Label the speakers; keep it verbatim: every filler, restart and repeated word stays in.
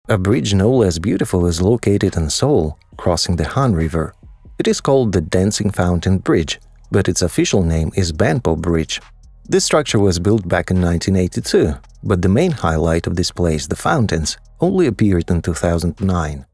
Speaker 1: A bridge no less beautiful is located in Seoul, crossing the Han River. It is called the Dancing Fountain Bridge, but its official name is Banpo Bridge. This structure was built back in nineteen eighty-two, but the main highlight of this place, the fountains, only appeared in two thousand nine.